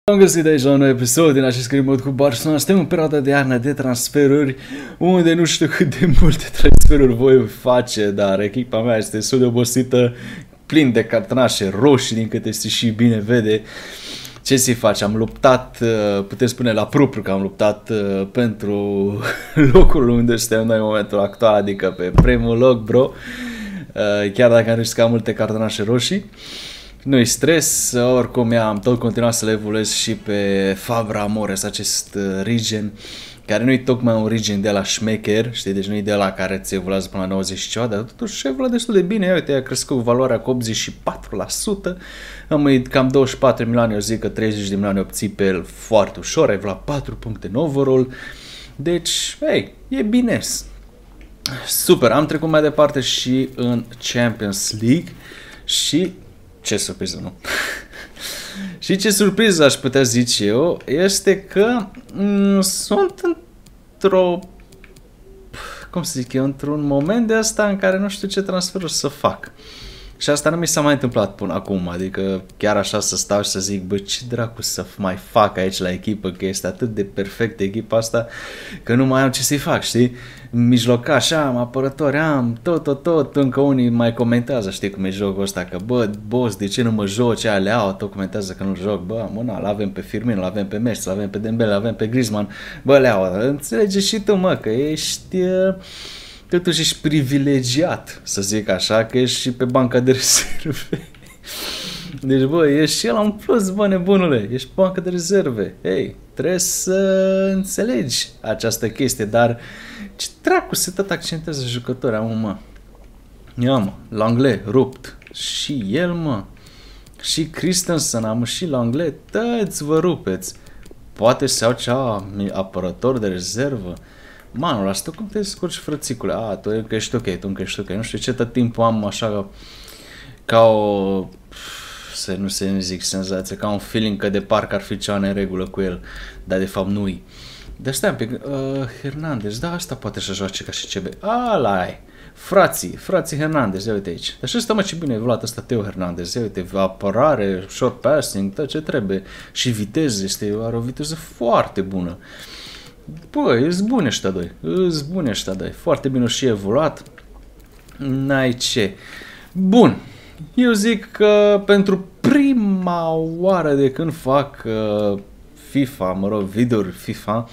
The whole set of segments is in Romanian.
Am găsit aici la un nou episod din acest Game Mode cu Barcelona. Suntem în perioada de iarnă de transferuri, unde nu știu cât de multe transferuri voi face, dar echipa mea este destul de obosită, plin de cartonașe roșii, din câte se și bine vede. Ce să-i faci? Am luptat, putem spune la propriu că am luptat pentru locul unde suntem noi în momentul actual, adică pe primul loc, bro. Chiar dacă am riscat multe cartonașe roșii. Nu-i stres, oricum am tot continuat să le evoluez și pe Fabra Amores, acest regen, care nu-i tocmai un regen de la șmecher, știi, deci nu-i de la care ți evoluează până la 90 și ceva, dar totuși evoluează destul de bine, uite, a crescut valoarea cu 84%, am uit cam 24 milioane, eu zic că 30 de milioane obții pe el foarte ușor, ai evoluat 4 puncte în overall, deci, hey, e bine. Super, am trecut mai departe și în Champions League și... Ce surpriză, nu? Și ce surpriză aș putea zice eu este că sunt într-o, cum să zic eu, într-un moment de asta în care nu știu ce transferuri să fac. Și asta nu mi s-a mai întâmplat până acum, adică chiar așa să stau și să zic, bă, ce dracu să mai fac aici la echipă, că este atât de perfectă echipa asta, că nu mai am ce să-i fac, știi? Mijlocaș am, apărători am, tot, încă unii mai comentează, știi cum e jocul ăsta, că bă, boss, de ce nu mă joci, Leao, tot comentează că nu joc, bă, mâna, l-avem pe Firmino, l-avem pe Messi, l-avem pe Dembele, l-avem pe Griezmann, bă, Leao, înțelege și tu, mă, că ești... Totuși ești privilegiat, să zic așa, că ești și pe banca de rezerve. Deci, bă, ești și la un plus, bă, nebunule, ești pe banca de rezerve. Ei, trebuie să înțelegi această chestie, dar ce dracu se tot accentează jucători, mă. Ia, mă, Langlais, rupt. Și el, mă. Și Christensen, am și Langlais, tăți vă rupeți. Poate să iau cea apărător de rezervă. Manul, asta cum te descurci, frățicule? Tu încă ești ok, tu încă ești ok. Nu știu ce tot timpul am așa ca o... să nu se zic senzație, ca un feeling că de parcă ar fi ceva neregulă cu el, dar de fapt nu-i. Dar stai un pic, Hernandez, da, asta poate să joace ca și CB. Ala-i! Frații Hernandez, ia uite aici. Dar și ăsta, mă, ce bine a evoluat ăsta Theo Hernandez, ia uite, apărare, short passing, tot ce trebuie. Și viteză, are o viteză foarte bună. Bă, îți bune ăștia doi, foarte bine și evoluat, n-ai ce. Bun, eu zic că pentru prima oară de când fac FIFA, videouri FIFA,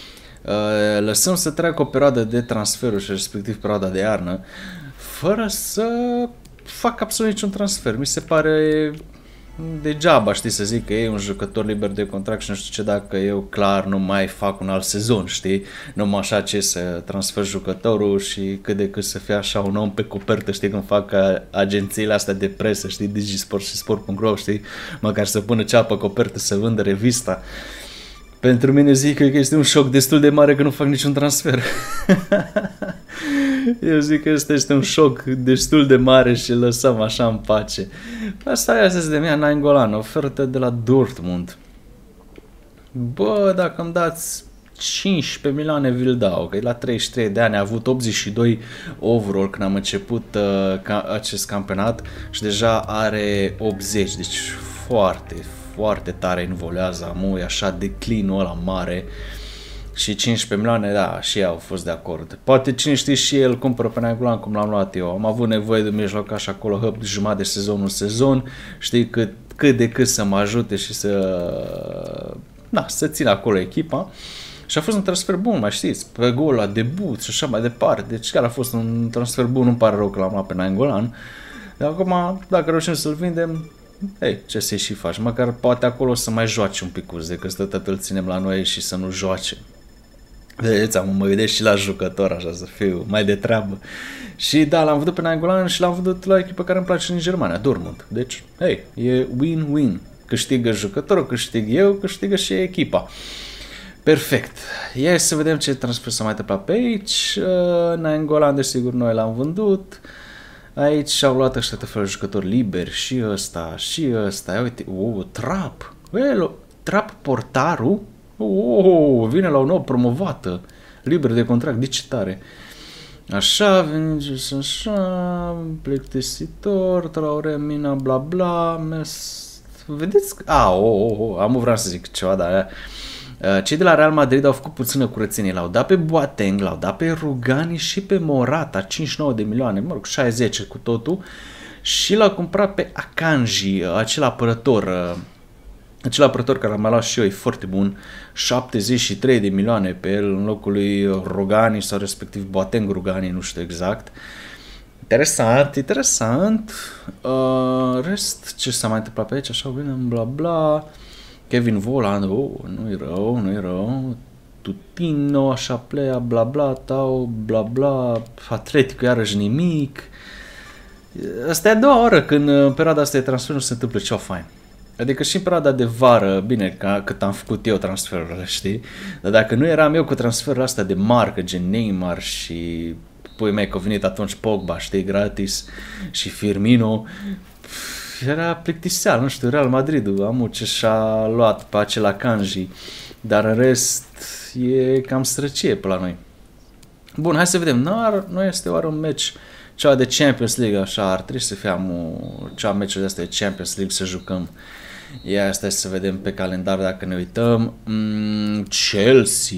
lăsăm să treacă o perioadă de transferuri și respectiv perioada de iarnă, fără să fac absolut niciun transfer. Mi se pare... degeaba, știi, să zic că e un jucător liber de contract și nu știu ce, dacă eu clar nu mai fac un alt sezon, știi, numai așa ce să transfer jucătorul și cât de cât să fie așa un om pe copertă, știi, când fac agențiile astea de presă, știi, Digisport și Sport.ro, știi, măcar să pună cea pe copertă să vândă revista. Pentru mine zic că este un șoc destul de mare că nu fac niciun transfer. Eu zic că ăsta este un șoc destul de mare și îl lăsăm așa în pace. Asta e zis de mea, Nainggolan, ofertă de la Dortmund. Bă, dacă îmi dați 15 milioane vi-l dau, că e la 33 de ani, a avut 82 overall când am început acest campionat și deja are 80, deci foarte tare involează, e așa declinul ăla mare. Și 15 milioane, da, și ei au fost de acord. Poate cine știe și el cumpără pe Nainggolan cum l-am luat eu. Am avut nevoie de mijlocaș acolo, hăp, jumătate de sezon, un sezon. Știi, cât de cât să mă ajute și să țin acolo echipa. Și a fost un transfer bun, mai știți, pe gol la debut și așa mai departe. Deci chiar a fost un transfer bun, nu-mi pare rău că l-am luat pe Nainggolan. Dar acum, dacă reușim să-l vindem, ce să-i și faci? Măcar poate acolo să mai joace un picuț, decât tot îl ținem la noi și să nu joace. Vedeți, mă gândesc și la jucător, așa, să fiu mai de treabă. Și da, l-am văzut pe Nainggolan și l-am văzut la echipă care îmi place în Germania, Dortmund. Deci, e win-win. Câștigă jucătorul, câștig eu, câștigă și echipa. Perfect. Ia să vedem ce transfer s-a mai întâmplat pe aici. Nainggolan, desigur, noi l-am vândut. Aici au luat ăștia tot felul de jucători liberi, și ăsta. Ia uite, Trapp. Trapp portarul. Vine la o nouă promovată, liber de contract, de ce tare. Așa, Vinicius, așa, plictisitor, Traore, Mina, bla bla, vedeți? Am vrut să zic ceva, dar cei de la Real Madrid au făcut puțină curățenie. L-au dat pe Boateng, l-au dat pe Rugani și pe Morata, 59 de milioane, mă rog, 60 cu totul. Și l-au cumpărat pe Akanji, acel apărător care l-am mai luat și eu, e foarte bun, 73 de milioane pe el în locul lui Rugani sau respectiv Boateng Rugani, nu știu exact. Interesant. Rest, ce s-a mai întâmplat pe aici, așa, bine, bla bla. Kevin Volland, nu-i rău. Tutino, așa plea, bla bla, tau, bla bla, Atletico iarăși nimic. Asta e a doua oară când în perioada asta de transfer nu se întâmplă ceva fain. Adică și în perioada de vară, bine, cât am făcut eu transferurile, știi? Dar dacă nu eram eu cu transferul astea de marcă, gen Neymar și pui mei că a venit atunci Pogba, știi, gratis, și Firmino, era plictiseal, nu știu, Real Madridul, amul ce și-a luat pe acela Kanji, dar în rest e cam sărăcie pe la noi. Bun, hai să vedem, nu este oare un meci ceva de Champions League, așa, ar trebui să fie ceva meciuri de astea de Champions League să jucăm. Ia stai să vedem pe calendar dacă ne uităm. Chelsea,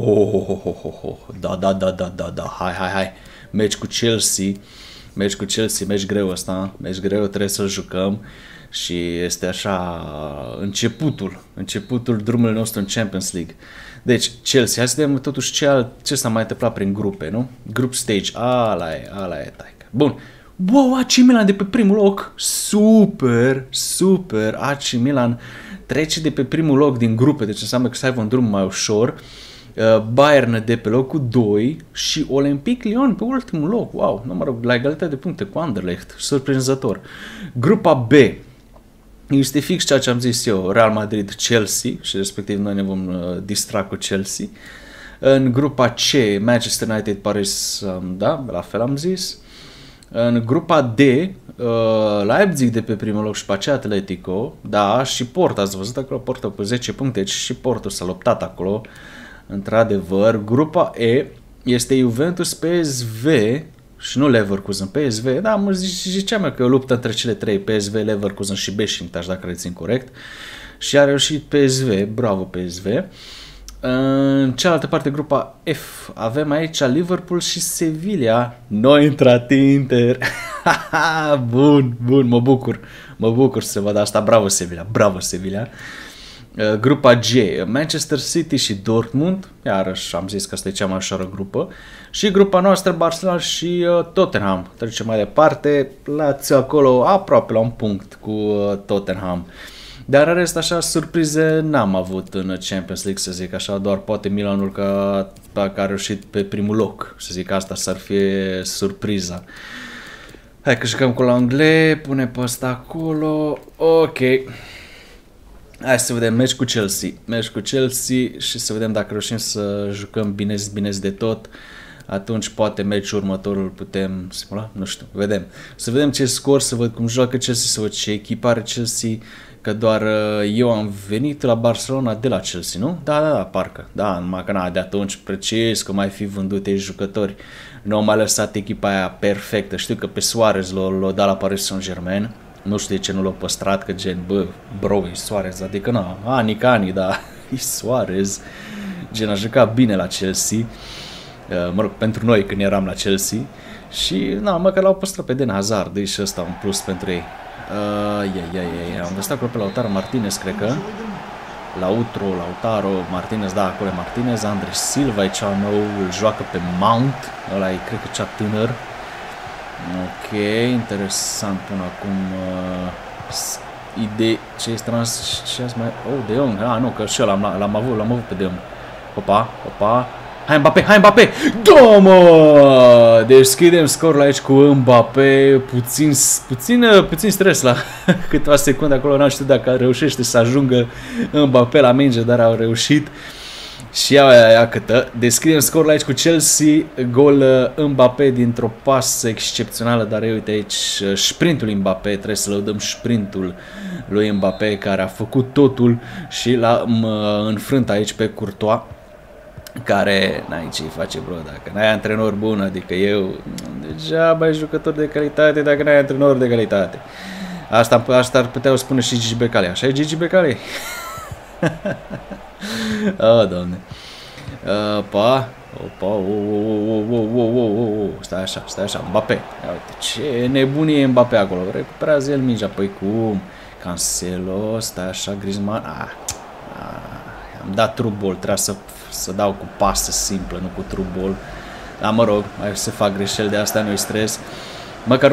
da, hai, meci cu Chelsea, meci greu ăsta, meci greu, trebuie să-l jucăm și este așa începutul drumului nostru în Champions League. Deci, Chelsea, hai să vedem totuși ce s-a mai întâmplat prin grupe, nu? Group stage, ala e, taică. Bun. Wow, AC Milan de pe primul loc. Super. AC Milan trece de pe primul loc din grupe, deci înseamnă că să aibă un drum mai ușor. Bayern de pe locul 2 și Olympique Lyon pe ultimul loc. Wow, nu mă rog, la egalitate de puncte cu Anderlecht. Surprinzător. Grupa B. Este fix ceea ce am zis eu, Real Madrid, Chelsea și respectiv noi ne vom distra cu Chelsea. În grupa C, Manchester United, Paris, da, la fel am zis. În grupa D, Leipzig de pe primul loc și pe aceea Atletico, da, și Porto, ați văzut acolo, Porto cu 10 puncte, deci și Porto s-a luptat acolo, într-adevăr. Grupa E este Juventus, PSV și nu Leverkusen, PSV, da, mă ziceam că e o luptă între cele trei, PSV, Leverkusen și Beşiktaş, dacă rețin corect, și a reușit PSV, bravo PSV. În cealaltă parte, grupa F, avem aici Liverpool și Sevilla. Nu a intrat Inter. Bun, mă bucur să văd asta, bravo Sevilla. Grupa G, Manchester City și Dortmund, iarăși am zis că asta e cea mai ușoară grupă. Și grupa noastră, Barcelona și Tottenham. Trecem mai departe, Lazio acolo aproape la un punct cu Tottenham. Dar în rest, așa, surprize n-am avut în Champions League, să zic așa, doar poate Milanul care a reușit pe primul loc, să zic asta s-ar fie surpriza. Hai că jucăm cu l'Anglais, pune pe ăsta acolo, ok. Hai să vedem, meci cu Chelsea și să vedem dacă reușim să jucăm bine de tot. Atunci poate meciul următorul putem simula, nu știu, vedem. Să vedem ce scor, să văd cum joacă Chelsea, să văd ce echipă are Chelsea, că doar eu am venit la Barcelona de la Chelsea, nu? Da, parcă. Da, numai că de atunci precis că mai fi vândute jucători. Nu au mai lăsat echipa aia perfectă. Știu că pe Suarez l-a dat la Paris Saint-Germain. Nu știu de ce nu l-a păstrat, că gen, bro, e Suarez, adică ani, da, e Suarez. Gen, a jucat bine la Chelsea. Mă rog, pentru noi când eram la Chelsea. Și, măcar l-au păstrat pe Den Hazard, deci și ăsta un plus pentru ei. Am văzut acolo pe Lautaro Martinez, cred că. Lautaro Martinez, da, acolo e Martinez. Andre Silva e cea nou, îl joacă pe Mount. Ăla e, cred că cea tânăr. Ok, interesant până acum. Idei, ce este trans, ce ați mai... De Jong, nu, că și ăla l-am avut pe De Jong. Opa. Hai Mbappé! Da, mă! Deschidem scorul aici cu Mbappé. Puțin stres la câteva secunde acolo. N-am știut dacă reușește să ajungă Mbappé la minge, dar au reușit. Și ia câtă. Deschidem scorul aici cu Chelsea. Gol Mbappé dintr-o pasă excepțională. Dar uite aici sprintul Mbappé. Trebuie să lăudăm sprintul lui Mbappé, care a făcut totul și l-a înfrânt aici pe Courtois, care n-ai ce-i face, bro, dacă n-ai antrenor bun, adică eu, degeaba ai jucător de calitate dacă n-ai antrenor de calitate. Asta ar putea o spune și Gigi Becali. Așa e Gigi Becali? Oh, Doamne. Opa, stai așa, Mbappé. Ia uite, ce nebunie e Mbappé acolo. Recuperează el mingea, păi cum? Cancelo, stai așa, Griezmann. Am dat true ball, trebuia să dau cu pasă simplă, nu cu true ball. Dar mă rog, mai se fac greșeli de asta, nu-i stres. Măcar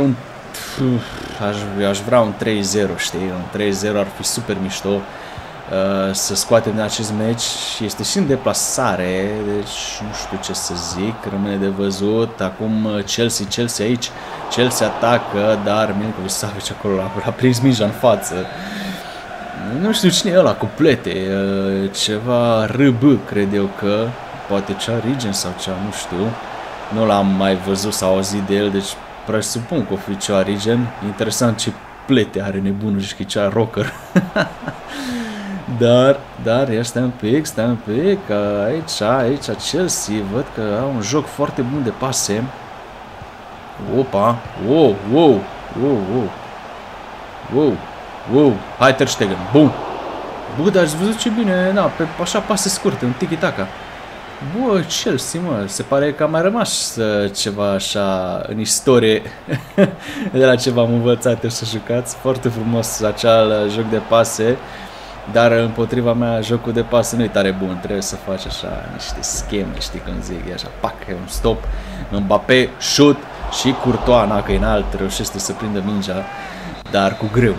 aș vrea un 3-0, știi? Un 3-0 ar fi super mișto. Să scoatem din acest meci și este și în deplasare, deci nu știu ce să zic, rămâne de văzut. Acum Chelsea aici, Chelsea atacă, dar Milinković-Savić acolo a prins mingea în față. Nu știu cine e ăla cu plete, ceva RB, cred eu că, poate cea Rigen sau cea, nu știu, nu l-am mai văzut sau auzit de el, deci presupun că o fi cea Rigen. Interesant ce plete are nebunul și cea Rocker. Dar stai un pic, aici Chelsea, văd că au un joc foarte bun de pase. Opa, wow, hai Ter Stegen, bun. Bă, dar ați văzut ce bine, pe așa pase scurte, un tiki-taka. Bă, Chelsea, mă, se pare că a mai rămas ceva așa în istorie de la ce v-am învățat să jucați. Foarte frumos acel joc de pase. Dar împotriva mea jocul de pase nu e tare bun, trebuie să faci așa niște scheme, știi cum zic, e așa, pac, e un stop, Mbappé, shoot și Courtois, că e înalt, reușește să prindă mingea, dar cu greu.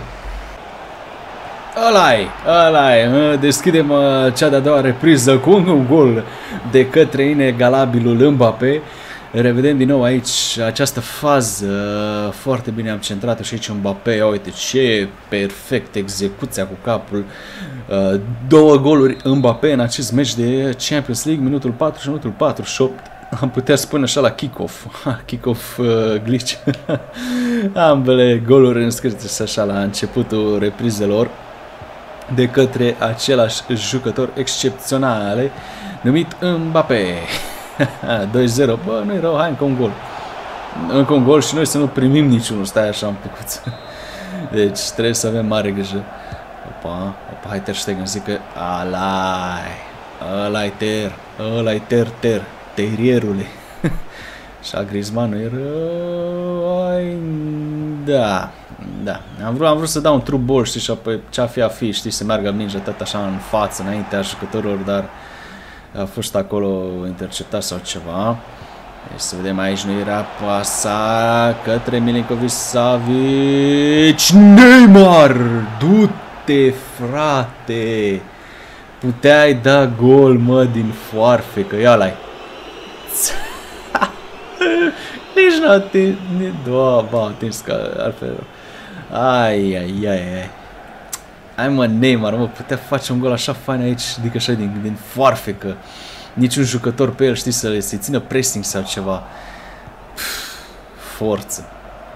Ăla-i, deschidem cea de-a doua repriză cu un gol de către inegalabilul Mbappé. Revedem din nou aici această fază foarte bine am centrat-o și aici Mbappé, uite ce perfect execuția cu capul, 2 goluri Mbappé în acest meci de Champions League, minutul 4 și minutul 48, am putea spune așa la kick-off glitch, ambele goluri înscrise așa la începutul reprizelor de către același jucător excepțional numit Mbappé. 2-0, bă, nu-i rău, hai încă un gol și noi să nu primim niciunul, stai așa un picuț. Deci trebuie să avem mare grijă. Opa, hai Ter Stegen, zic că ăla-i terrierule. Și a Griezmann nu e rău, da. Am vrut să dau un true ball, știi, și apoi ce-a fi, știi, să meargă mingea tot așa în față, înaintea jucătorilor, dar a fost acolo interceptat sau ceva. Deci să vedem aici, nu era pasa către Milinković-Savić. Neymar! Du-te, frate! Puteai da gol, mă, din foarfecă. Ia-l-ai! Nici n-a atins. Doamne, atins ca altfel. Ai. Hai mă, Neymar, mă, putea face un gol așa fain aici, adică așa din foarfecă. Niciun jucător pe el, știi, să-i țină pressing sau ceva. Forță.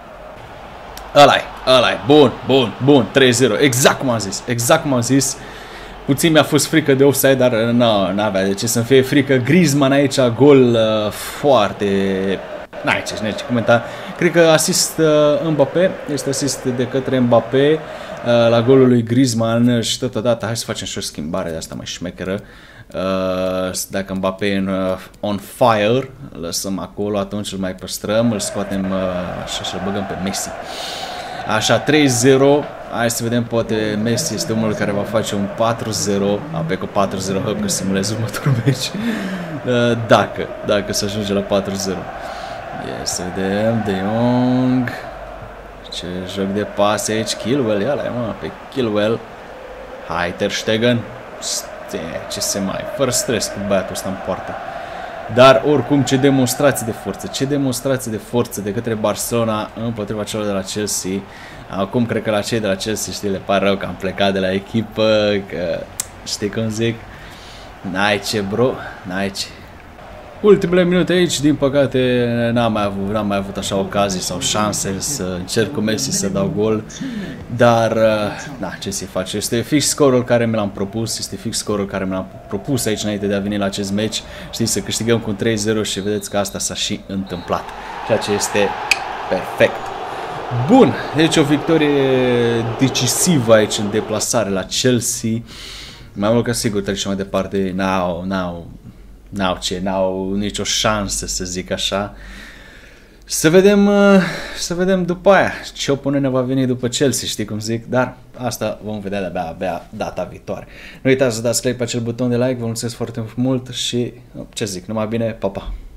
Ăla-i, bun, 3-0, exact cum am zis. Puțin mi-a fost frică de offside, dar n-avea de ce să-mi fie frică. Griezmann aici, gol foarte... N-ai ce comenta. Cred că asist Mbappé, este asist de către Mbappé la golul lui Griezmann și totodată hai să facem și o schimbare de asta mai șmecheră. Dacă Mbappé e on fire, lăsăm acolo, atunci îl mai păstrăm, îl scoatem așa și îl băgăm pe Messi. Așa, 3-0, hai să vedem, poate Messi este omul care va face un 4-0, apoi cu 4-0 hăp că simulez următorul meci, dacă se ajunge la 4-0. Să vedem, De Jong, ce joc de pase aici, Chilwell, ia-l-ai mă, pe Chilwell, hai Ter Stegen, ce se mai, fără stres cu băiatul ăsta în poartă. Dar oricum ce demonstrație de forță de către Barcelona împotriva celor de la Chelsea. Acum cred că la cei de la Chelsea, știi, le pare rău că am plecat de la echipă, că știi cum zic, n-ai ce bro, n-ai ce. Ultimele minute aici, din păcate, n-am mai avut așa ocazii sau șanse să încerc cu Messi să dau gol, dar, ce să-i face, este fix scorul care mi l-am propus, aici înainte de a veni la acest meci, știi, să câștigăm cu 3-0 și vedeți că asta s-a și întâmplat, ceea ce este perfect. Bun, deci o victorie decisivă aici în deplasare la Chelsea. Mai mult ca sigur trecem mai departe, n-au nicio șansă, să zic așa. Să vedem după aia ce oponent va veni după Chelsea, știi cum zic, dar asta vom vedea de-abia data viitoare. Nu uitați să dați click pe acel buton de like, vă mulțumesc foarte mult și ce zic, numai bine, pa, pa!